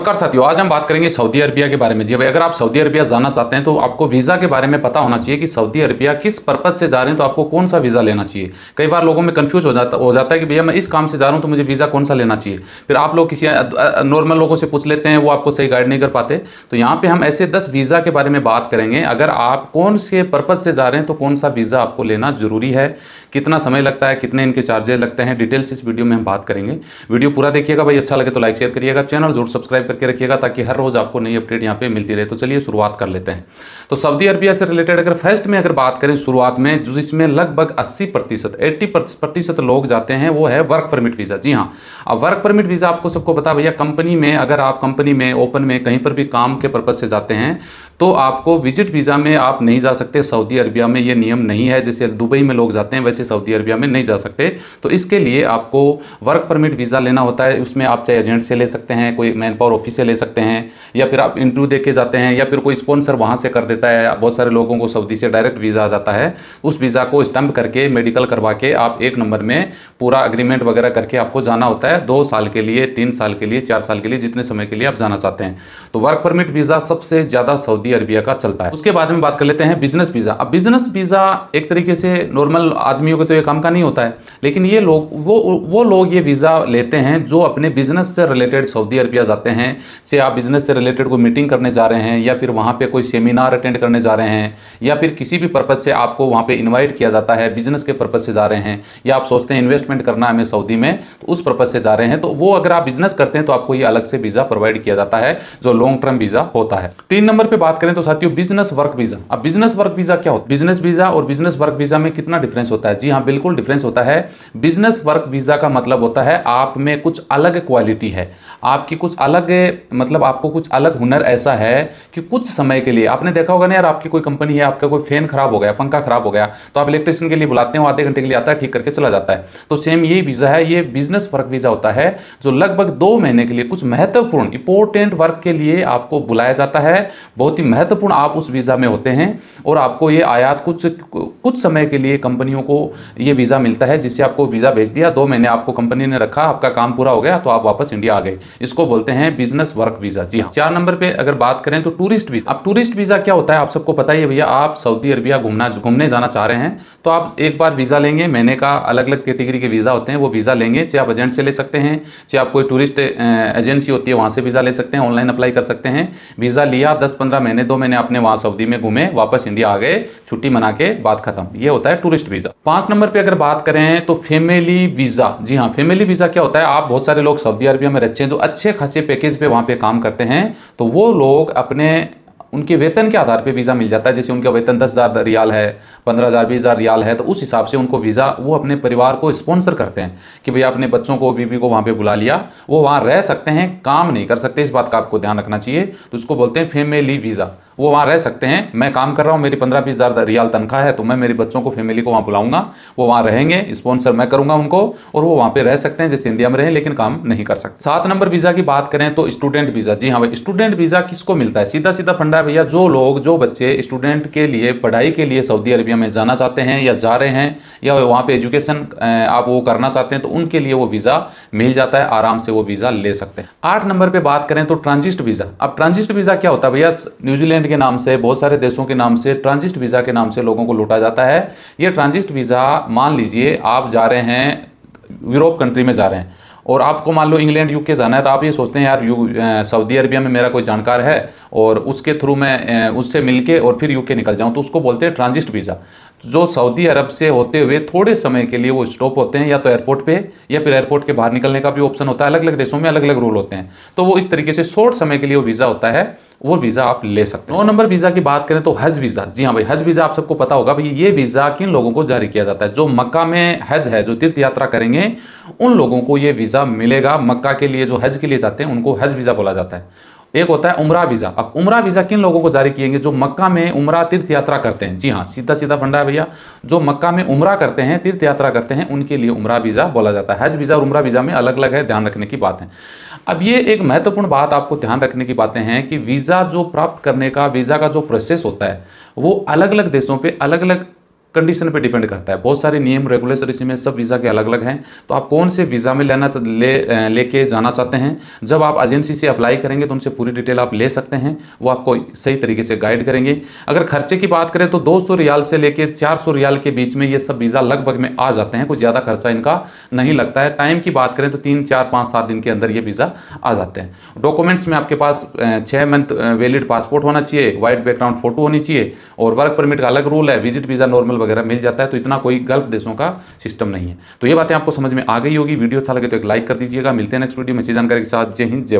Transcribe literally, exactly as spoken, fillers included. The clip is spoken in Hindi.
नमस्कार साथियों, आज हम बात करेंगे सऊदी अरबिया के बारे में। जी भाई, अगर आप सऊदी अरबिया जाना चाहते हैं तो आपको वीज़ा के बारे में पता होना चाहिए कि सऊदी अरबिया किस पर्पज से जा रहे हैं, तो आपको कौन सा वीज़ा लेना चाहिए। कई बार लोगों में कंफ्यूज हो जाता हो जाता है कि भैया मैं इस काम से जा रहा हूँ तो मुझे वीज़ा कौन सा लेना चाहिए। फिर आप लोग किसी नॉर्मल लोगों से पूछ लेते हैं, वो आपको सही गाइड नहीं कर पाते। तो यहाँ पे हम ऐसे दस वीज़ा के बारे में बात करेंगे। अगर आप कौन से पर्पज से जा रहे हैं तो कौन सा वीज़ा आपको लेना जरूरी है, कितना समय लगता है, कितने इनके चार्जेस लगते हैं, डिटेल्स इस वीडियो में हम बात करेंगे। वीडियो पूरा देखिएगा भाई, अच्छा लगे तो लाइक शेयर करिएगा, चैनल जरूर सब्सक्राइब करके रखिएगा ताकि हर रोज आपको नई अपडेट यहाँ पे मिलती रहे। तो चलिए शुरुआत कर लेते हैं। तो सऊदी अरबिया से रिलेटेड अगर फर्स्ट में अगर बात करें शुरुआत में, जिसमें लगभग अस्सी प्रतिशत अस्सी प्रतिशत लोग जाते हैं, वो है वर्क परमिट वीज़ा। जी हाँ, अब वर्क परमिट वीज़ा आपको सबको पता भैया, कंपनी में अगर आप कंपनी में ओपन में कहीं पर भी काम के पर्पज से जाते हैं तो आपको विजिट वीज़ा में आप नहीं जा सकते। सऊदी अरबिया में ये नियम नहीं है, जैसे दुबई में लोग जाते हैं वैसे सऊदी अरबिया में नहीं जा सकते। तो इसके लिए आपको वर्क परमिट वीज़ा लेना होता है। उसमें आप चाहे एजेंट से ले सकते हैं, कोई मैन पावर ऑफिस से ले सकते हैं, या फिर आप इंटरव्यू दे के जाते हैं, या फिर कोई स्पॉन्सर वहाँ से कर देता है। बहुत सारे लोगों को सऊदी से डायरेक्ट वीज़ा आ जाता है। उस वीज़ा को स्टम्प करके मेडिकल करवा के आप एक नंबर में पूरा अग्रीमेंट वगैरह करके आपको जाना होता है। दो साल के लिए, तीन साल के लिए, चार साल के लिए, जितने समय के लिए आप जाना चाहते हैं। तो वर्क परमिट वीज़ा सबसे ज़्यादा सऊदी अरबिया का चलता है। उसके बाद में बात कर लेते हैं बिजनेस वीज़ा। अब बिजनेस वीज़ा एक तरीके से नॉर्मल आदमियों के तो ये काम का नहीं होता है, लेकिन ये लोग वो वो लोग ये वीज़ा लेते हैं जो अपने बिजनेस से रिलेटेड सऊदी अरबिया जाते हैं। चाहे आप बिजनेस से रिलेटेड कोई मीटिंग करने जा रहे हैं, या फिर वहाँ पे कोई सेमिनार अटेंड करने जा रहे हैं, या फिर किसी भी पर्पज़ से आपको वहाँ पे इनवाइट किया जाता है, बिजनेस के पर्पज़ से जा रहे हैं, या आप सोचते हैं इन्वेस्टमेंट करना है हमें सऊदी में, तो उस पर्पज़ से जा रहे हैं। तो वो अगर आप बिजनेस करते हैं तो आपको ये अलग से वीज़ा प्रोवाइड किया जाता है, जो लॉन्ग टर्म वीज़ा होता है। तीन नंबर पर बात करें तो साथियों बिजनेस वर्क वीज़ा। अब बिजनेस वर्क वीज़ा क्या होता है? बिजनेस वीज़ा और बिजनेस वर्क वीज़ा में कितना डिफरेंस होता है? जी हाँ, बिल्कुल डिफरेंस होता है। बिजनेस वर्क वीज़ा का मतलब होता है आप में कुछ अलग क्वालिटी है, आपकी कुछ अलग, मतलब आपको कुछ अलग हुनर ऐसा है कि कुछ समय के लिए, आपने देखा होगा ना यार, आपकी कोई कंपनी है, आपका कोई फैन खराब हो गया, पंखा खराब हो गया, तो आप इलेक्ट्रिशियन के लिए बुलाते हैं, वो आधे घंटे के लिए आता है, ठीक करके चला जाता है। तो सेम ये वीज़ा है, ये बिजनेस वर्क वीज़ा होता है, जो लगभग दो महीने के लिए कुछ महत्वपूर्ण इंपॉर्टेंट वर्क के लिए आपको बुलाया जाता है। बहुत ही महत्वपूर्ण आप उस वीज़ा में होते हैं, और आपको ये आयात कुछ कुछ समय के लिए कंपनियों को ये वीज़ा मिलता है, जिससे आपको वीज़ा भेज दिया, दो महीने आपको कंपनी ने रखा, आपका काम पूरा हो गया तो आप वापस इंडिया आ गए। इसको बोलते हैं बिजनेस वर्क वीज़ा। जी हाँ। चार नंबर पे अगर बात करें तो टूरिस्ट वीज़ा। अब टूरिस्ट वीज़ा क्या होता है आप सबको पता ही है भैया। आप सऊदी अरबिया घूमना घूमने जाना चाह रहे हैं तो आप एक बार वीज़ा लेंगे, महीने का अलग अलग कैटेगरी के वीज़ा होते हैं, वो वीज़ा लेंगे। चाहे आप एजेंट से ले सकते हैं, चाहे आप कोई टूरिस्ट एजेंसी होती है वहाँ से वीज़ा ले सकते हैं, ऑनलाइन अप्लाई कर सकते हैं। वीज़ा लिया, दस पंद्रह महीने दो महीने आपने वहाँ सऊदी में घूमे, वापस इंडिया आ गए, छुट्टी मना के, बात खत्म। ये होता है टूरिस्ट वीज़ा। पाँच नंबर पे अगर बात करें तो फैमिली वीज़ा। जी हाँ, फैमिली वीज़ा क्या होता है? आप बहुत सारे लोग सऊदी अरबिया में रहते हैं जो अच्छे खासे पैकेज पे वहाँ पे काम करते हैं, तो वो लोग अपने उनके वेतन के आधार पे वीज़ा मिल जाता है। जैसे उनका वेतन दस हज़ार रियाल है, पंद्रह हज़ार, बीस हज़ार रियाल है, तो उस हिसाब से उनको वीज़ा, वो अपने परिवार को स्पॉन्सर करते हैं कि भैया अपने बच्चों को, बीवी को वहाँ पे बुला लिया, वो वहाँ रह सकते हैं, काम नहीं कर सकते, इस बात का आपको ध्यान रखना चाहिए। तो उसको बोलते हैं फैमिली वीज़ा। वो वहाँ रह सकते हैं, मैं काम कर रहा हूँ, मेरी पंद्रह बीस हज़ार रियाल तनख्वाह है, तो मैं मेरे बच्चों को, फैमिली को वहाँ बुलाऊंगा, वो वहाँ रहेंगे, स्पॉन्सर मैं करूँगा उनको, और वो वहाँ पे रह सकते हैं जैसे इंडिया में रहें, लेकिन काम नहीं कर सकते। सात नंबर वीज़ा की बात करें तो स्टूडेंट वीज़ा। जी हाँ भाई, स्टूडेंट वीज़ा किसको मिलता है? सीधा सीधा फंडा है भैया, जो लोग, जो बच्चे स्टूडेंट के लिए, पढ़ाई के लिए सऊदी अरबिया में जाना चाहते हैं, या जा रहे हैं, या वहाँ पे एजुकेशन आप वो करना चाहते हैं, तो उनके लिए वो वीज़ा मिल जाता है, आराम से वो वीज़ा ले सकते हैं। आठ नंबर पे बात करें तो ट्रांजिट वीज़ा। अब ट्रांजिट वीज़ा क्या होता है भैया? न्यूजीलैंड के नाम से, बहुत सारे देशों के नाम से, ट्रांजिट वीज़ा के नाम से लोगों को लूटा जाता है। ये ट्रांजिट वीज़ा, मान लीजिए आप जा रहे हैं यूरोप कंट्री में जा रहे हैं, और आपको मान लो इंग्लैंड यूके जाना है, तो आप ये सोचते हैं यार यू सऊदी अरबिया में मेरा कोई जानकार है और उसके थ्रू मैं उससे मिलके और फिर यूके निकल जाऊं, तो उसको बोलते हैं ट्रांजिट वीज़ा। जो सऊदी अरब से होते हुए थोड़े समय के लिए वो स्टॉप होते हैं, या तो एयरपोर्ट पे, या फिर एयरपोर्ट के बाहर निकलने का भी ऑप्शन होता है। अलग अलग देशों में अलग अलग रूल होते हैं, तो वो इस तरीके से शॉर्ट समय के लिए वो वीज़ा होता है, वो वीज़ा आप ले सकते हैं। नौ नंबर वीज़ा की बात करें तो हज वीज़ा। जी हाँ भाई, हज वीज़ा आप सबको पता होगा भाई, ये वीज़ा किन लोगों को जारी किया जाता है? जो मक्का में हज है, जो तीर्थ यात्रा करेंगे, उन लोगों को ये वीज़ा मिलेगा। मक्का के लिए जो हज के लिए जाते हैं उनको हज वीज़ा बोला जाता है। एक होता है उम्रा वीज़ा। अब उम्रा वीज़ा किन लोगों को जारी किएंगे? जो मक्का में उम्रा तीर्थ यात्रा करते हैं। जी हाँ, सीधा सीधा फंडा है भैया, जो मक्का में उम्रा करते हैं, तीर्थ यात्रा करते हैं, उनके लिए उम्रा वीज़ा बोला जाता है। हज वीज़ा और उम्रा वीज़ा में अलग अलग है, ध्यान रखने की बात है। अब ये एक महत्वपूर्ण बात आपको ध्यान रखने की बातें हैं कि वीज़ा जो प्राप्त करने का, वीज़ा का जो प्रोसेस होता है, वो अलग अलग देशों पर अलग अलग कंडीशन पे डिपेंड करता है। बहुत सारे नियम रेगुलेशन इसमें सब वीज़ा के अलग अलग हैं। तो आप कौन से वीज़ा में लेना ले लेके जाना चाहते हैं, जब आप एजेंसी से अप्लाई करेंगे तो उनसे पूरी डिटेल आप ले सकते हैं, वो आपको सही तरीके से गाइड करेंगे। अगर खर्चे की बात करें तो दो सौ रियाल से लेके चार सौ रियाल के बीच में ये सब वीज़ा लगभग में आ जाते हैं, कुछ ज़्यादा खर्चा इनका नहीं लगता है। टाइम की बात करें तो तीन चार पाँच सात दिन के अंदर ये वीज़ा आ जाते हैं। डॉक्यूमेंट्स में आपके पास छः मंथ वैलिड पासपोर्ट होना चाहिए, वाइट बैकग्राउंड फोटो होनी चाहिए, और वर्क परमिट का अलग रूल है, विजिट वीज़ा नॉर्मल वगैरह मिल जाता है। तो इतना कोई गल्फ देशों का सिस्टम नहीं है। तो ये बातें आपको समझ में आ गई होगी। वीडियो अच्छा लगे तो एक लाइक कर दीजिएगा। मिलते हैं नेक्स्ट वीडियो में इसी जानकारी के साथ। जय हिंद, जय